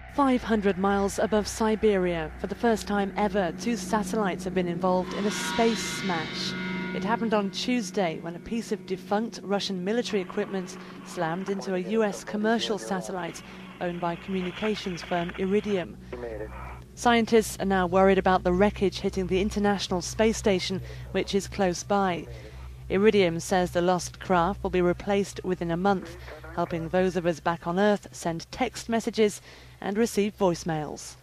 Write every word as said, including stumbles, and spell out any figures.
five hundred miles above Siberia, for the first time ever, two satellites have been involved in a space smash. It happened on Tuesday when a piece of defunct Russian military equipment slammed into a U S commercial satellite owned by communications firm Iridium. Scientists are now worried about the wreckage hitting the International Space Station, which is close by. Iridium says the lost craft will be replaced within a month, helping those of us back on Earth send text messages and receive voicemails.